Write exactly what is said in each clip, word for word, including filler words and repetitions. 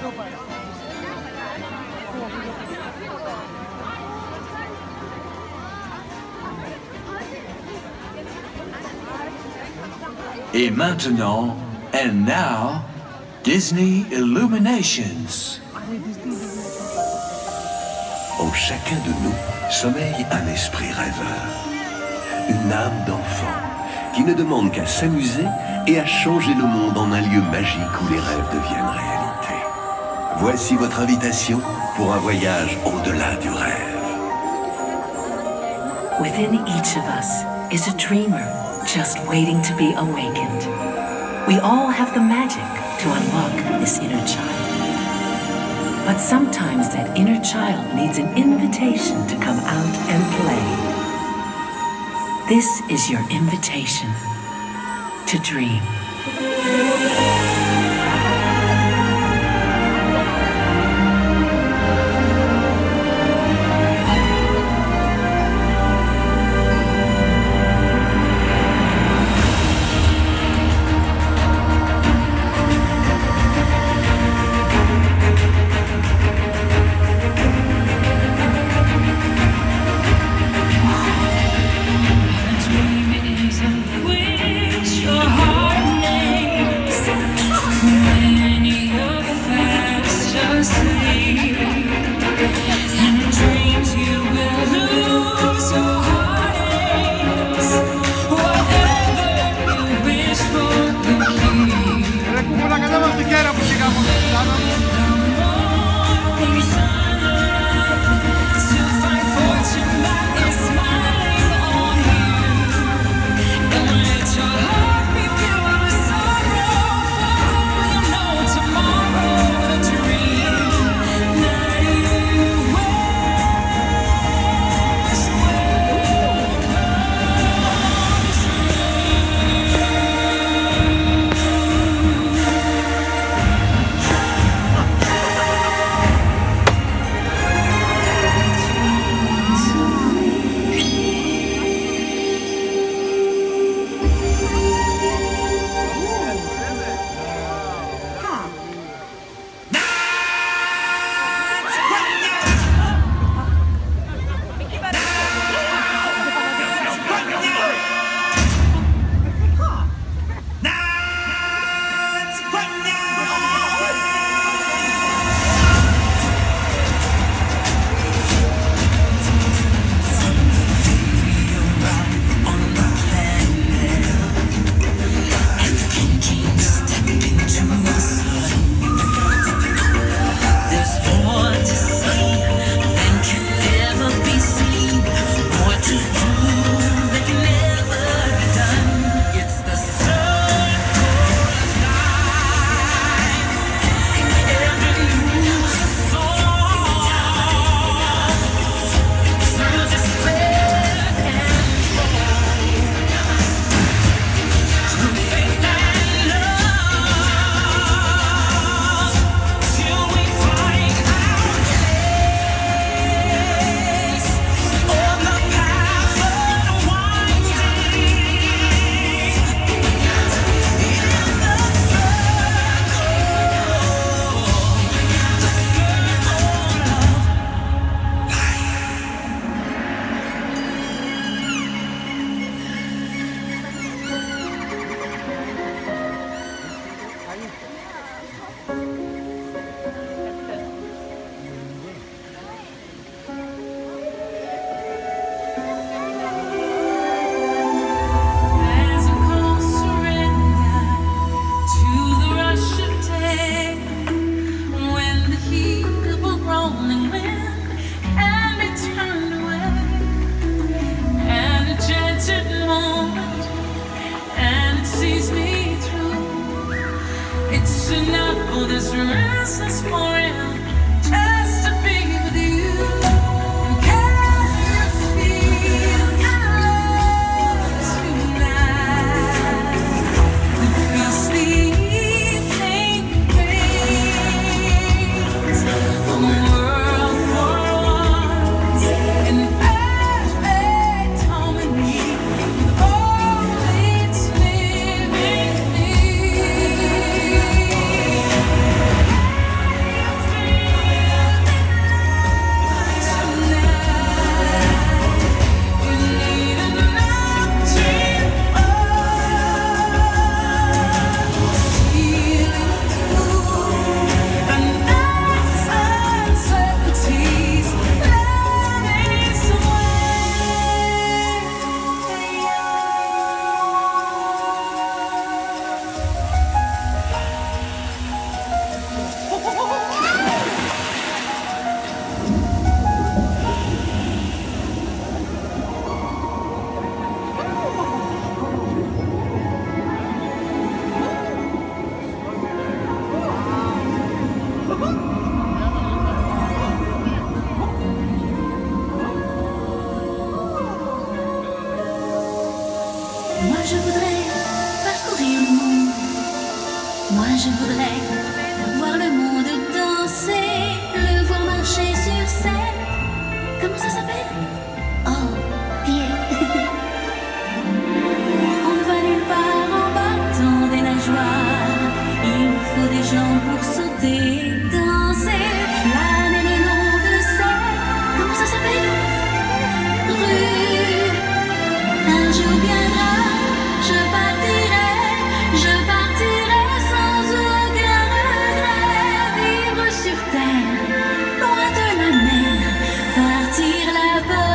Et maintenant, and now, Disney Illuminations. En chacun de nous sommeille un esprit rêveur, une âme d'enfant qui ne demande qu'à s'amuser et à changer le monde en un lieu magique où les rêves deviennent réalité. Voici votre invitation pour un voyage au-delà du rêve. Within each of us is a dreamer just waiting to be awakened. We all have the magic to unlock this inner child. But sometimes that inner child needs an invitation to come out and play. This is your invitation to dream. gens pour sauter, danser, flâner le long de ces... Comment ça s'appelle? Rue. Un jour viendra, je partirai, je partirai sans aucun regret, vivre sur terre, loin de la mer, partir là-bas.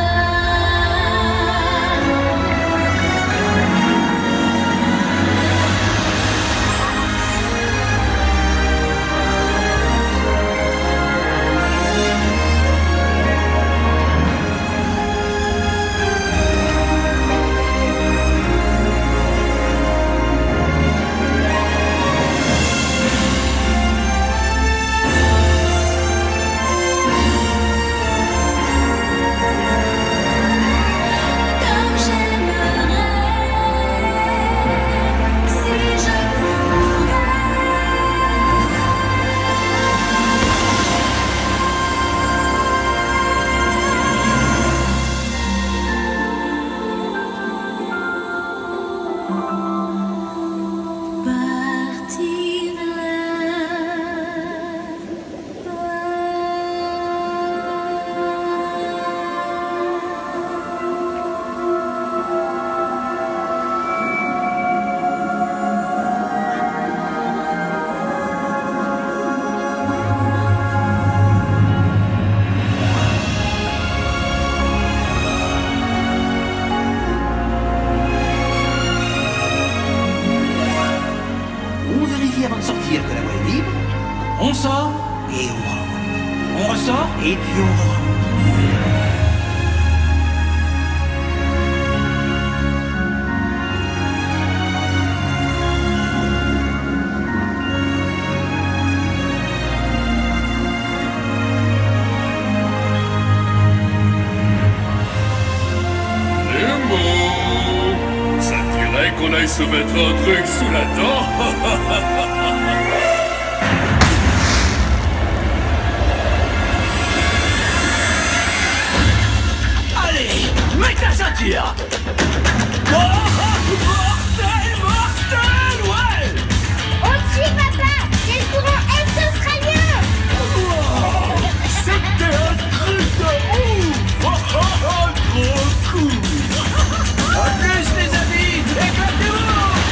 Avant de sortir que la voie est libre. On sort Et on rentre. on ressort. Et puis on rentre. Ça dirait qu'on aille se mettre un truc sous la dent. Allez, mets ta ceinture. Oh, mortel, mortel, ouais. Au-dessus, papa! C'est le courant est-australien! C'était un truc de ouf. Oh, oh, oh, trop cool. À plus, les amis, éclatez-vous.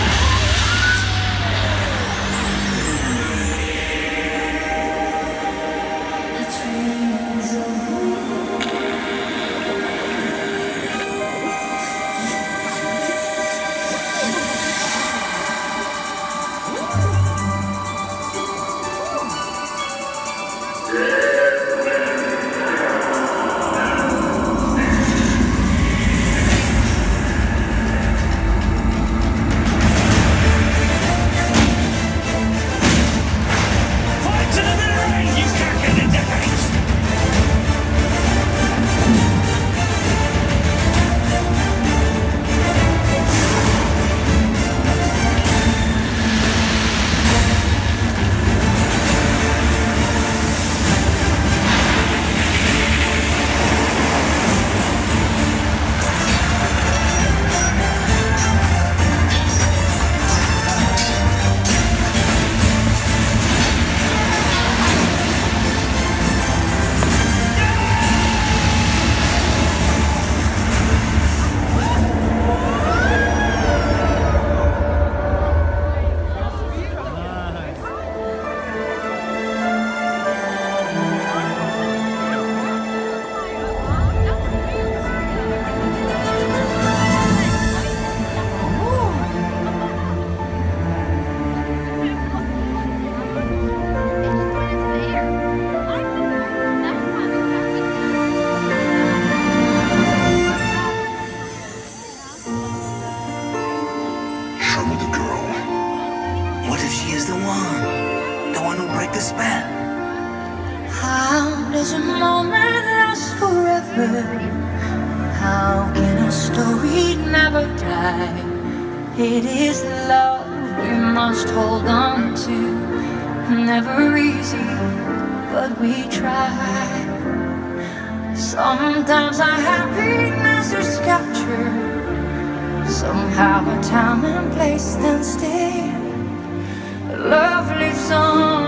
the spell. How does a moment last forever? How can a story never die? It is love we must hold on to. Never easy, but we try. Sometimes our happiness is captured. Somehow a time and place stand still. Love lives on.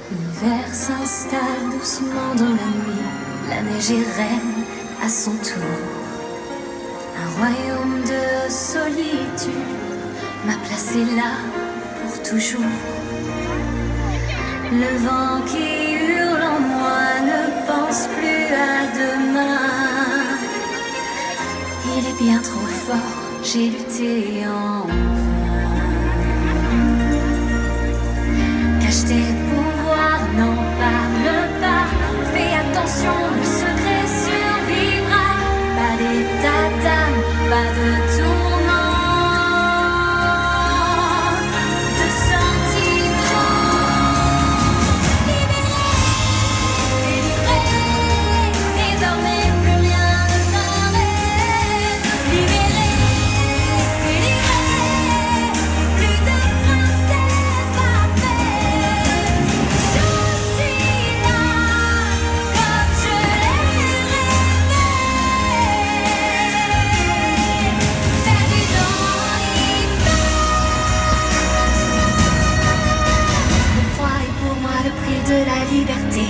L'hiver s'installe doucement dans la nuit, la neige est reine à son tour. Un royaume de solitude m'a placé là pour toujours. Le vent qui hurle en moi ne pense plus à demain. Il est bien trop fort, j'ai lutté en vain. Cache tes pouvoirs, n'en parle pas. Fais attention, le secret survivra. Pas d'état d'âme, pas de tourment. De sentiments. Libéré, délivré, désormais plus rien ne m'arrête. Libéré, délivré, plus de princesse parfaite. Je suis là, comme je l'ai rêvé. Perdu dans l'hiver. Le froid est pour moi le prix de la liberté.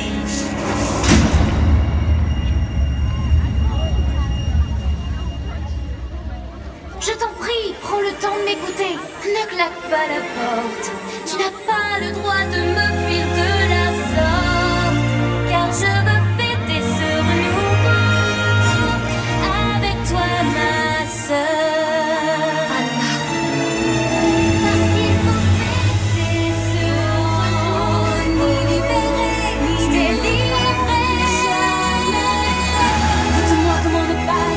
Je t'en prie, prends le temps de m'écouter. Ne claque pas la porte. Tu n'as pas le droit de me fuir de la sorte. Car je veux fêter ce renouveau avec toi, ma sœur. Anna. Parce qu'il faut fêter ce renouveau. Ni libéré, ni délivré. Dites-moi comment ne pas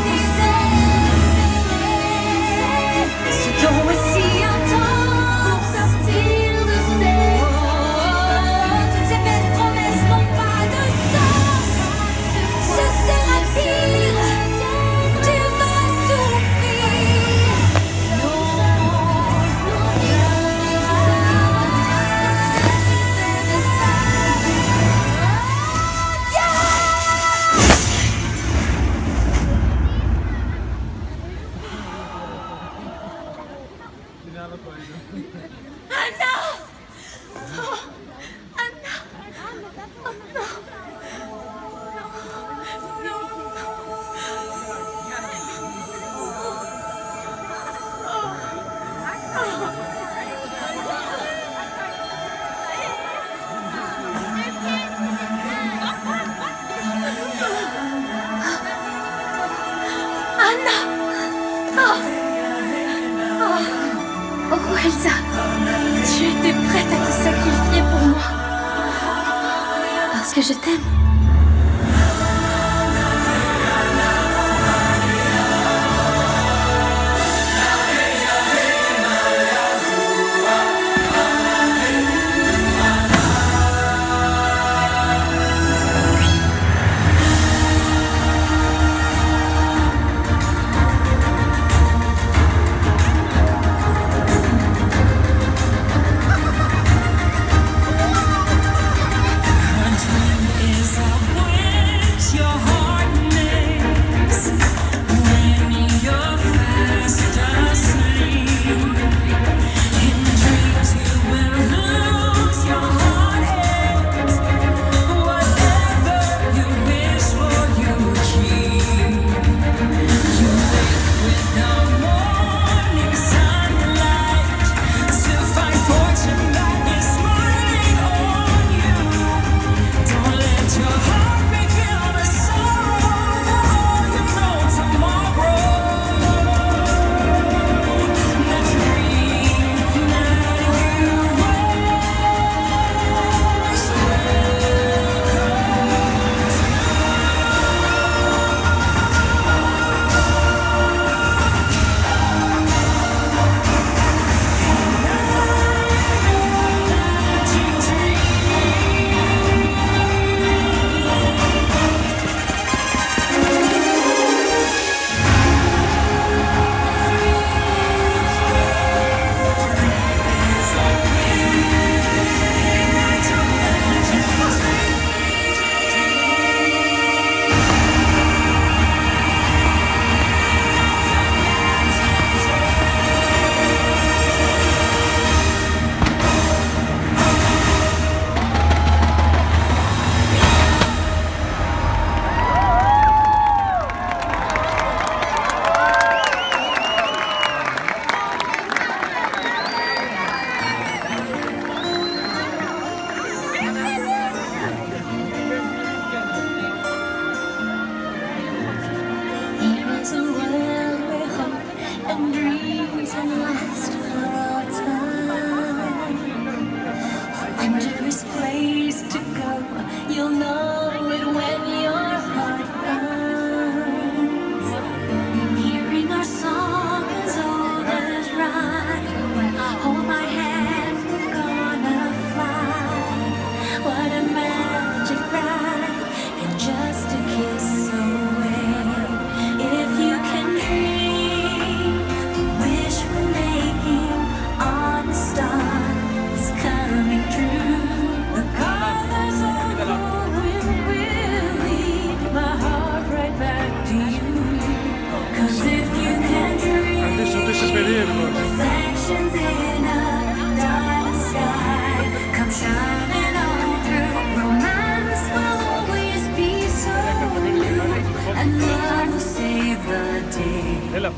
désespérer. Ce don est si intense pour sortir de ces toutes ces belles promesses n'ont pas de sens. Ce sera pire. Tu vas souffrir. Non, Anna! Oh, Anna! Oh non! Non! Anna! Oh! Oh! Oh, Elsa! Tu étais prête à te sacrifier pour moi. Parce que je t'aime. My dream is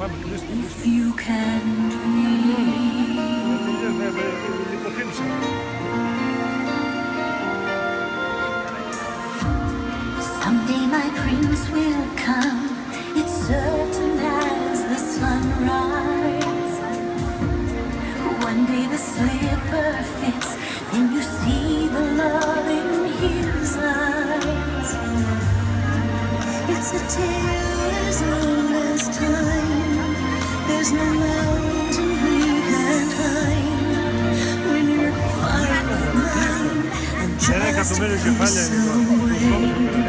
If you can dream. Someday my prince will come. It's certain as the sunrise. One day the slipper fits, and you see the love in his eyes. It's a tale as old as time. There's no mountain we can't climb. When you're finally mine, and just a piece away.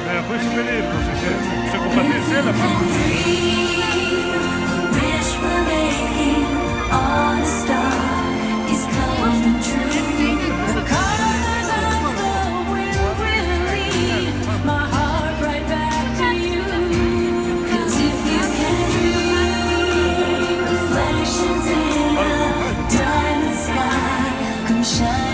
Wish we're making all the star is coming true. The colors of the wind will lead my heart right back to you. 'Cause if you can dream reflections in a diamond sky, come shine.